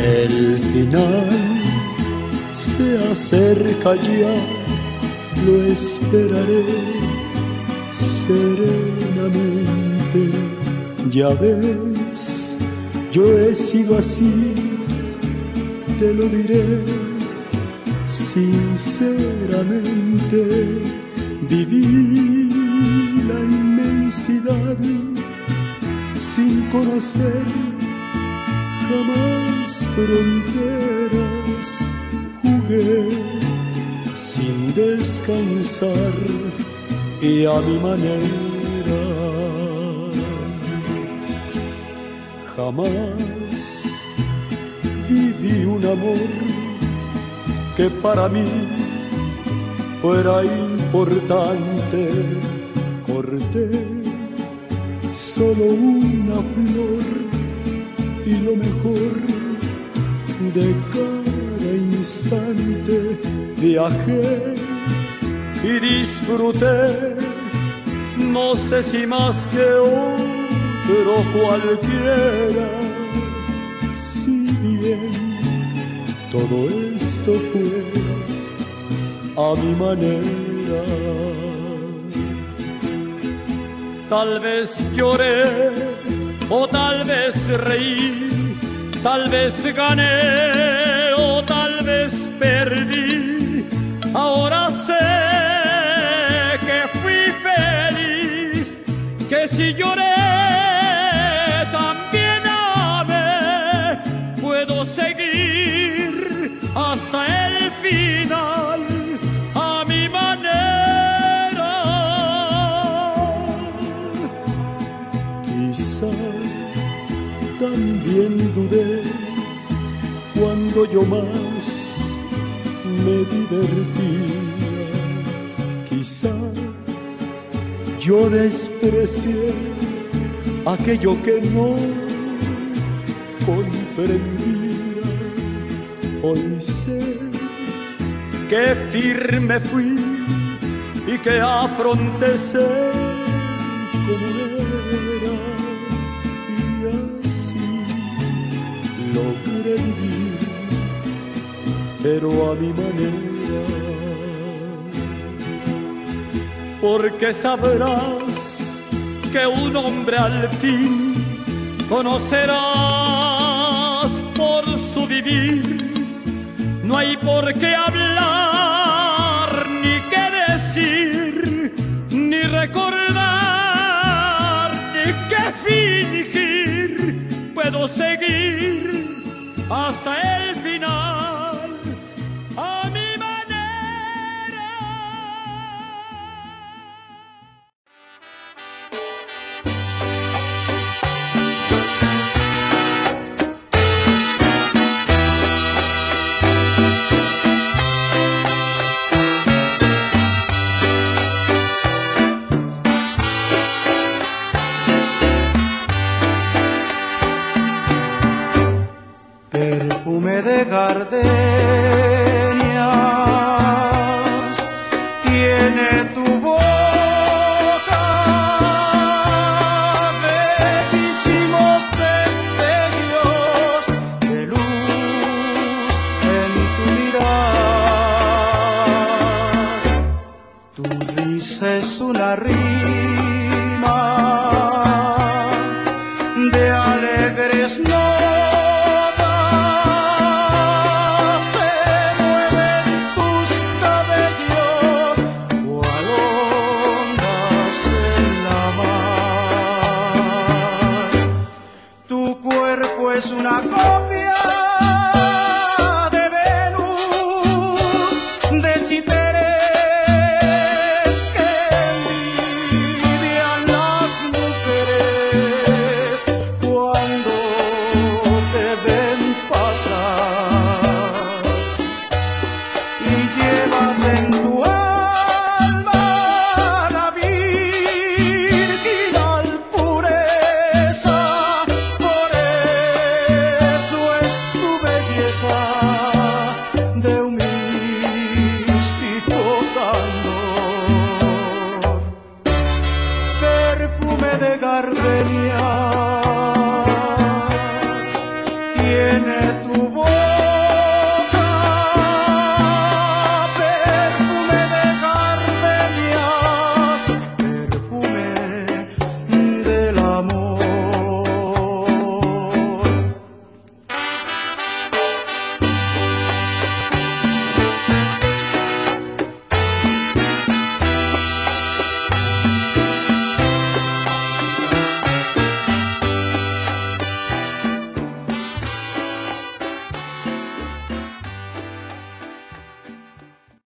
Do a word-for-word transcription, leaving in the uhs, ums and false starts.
El final se acerca ya, lo esperaré serenamente. Ya ves, yo he sido así, te lo diré sinceramente. Viví la inmensidad sin conocer jamás fronteras. Jugué sin descansar y a mi manera. Jamás viví un amor que para mí fuera importante. Corté solo una flor y lo mejor de cada instante. Viajé y disfruté, no sé si más que otro cualquiera. Si bien todo esto fue a mi manera, tal vez lloré o tal vez reí, tal vez gané o tal vez perdí. Ahora sé que fui feliz, que si lloré también amé. Puedo seguir hasta el final a mi manera. Quizá también dudé cuando yo más me divertía. Quizá yo desprecié aquello que no comprendía. Hoy sé que firme fui y que afronté ser como era, y así logré vivir, pero a mi manera. Porque sabrás que un hombre al fin conocerás por su vivir. No hay por qué hablar, ni qué decir, ni recordar, ni qué fingir. Puedo seguir hasta el final a mi manera. Perfume de gardenias tiene tu boca, bellísimos destellos de luz en tu mirar. Tu risa es una rima de alegres notas. Es una copia